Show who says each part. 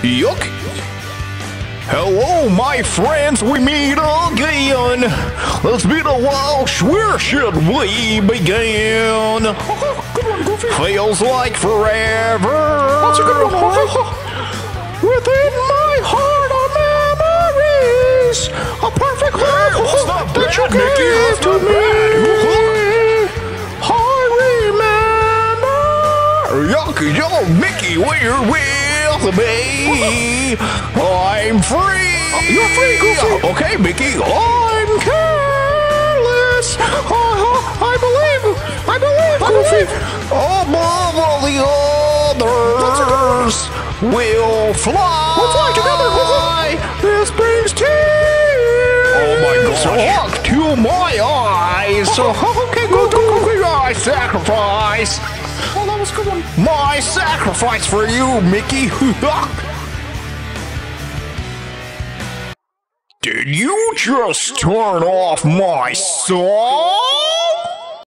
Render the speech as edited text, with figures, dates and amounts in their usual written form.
Speaker 1: Yuck! Hello, my friends, we meet again. Let's be the Welsh. Where should we begin?
Speaker 2: Good one, Goofy.
Speaker 1: Feels like forever.
Speaker 2: That's a good one, Goofy.
Speaker 1: Within my heart are memories. A perfect life that you gave to me. I remember. Yuck, yo, Mickey, where with me? I'm free.
Speaker 2: You're free, Goofy.
Speaker 1: Okay, Mickey, I'm careless. I believe, Goofy. Above all the others, we'll fly.
Speaker 2: We'll fly together.
Speaker 1: This brings tears.
Speaker 2: Oh my
Speaker 1: gosh. To my eyes. Okay, Goofy, I sacrifice.
Speaker 2: Oh, that was a good one.
Speaker 1: My sacrifice for you, Mickey. Did you just turn off my song?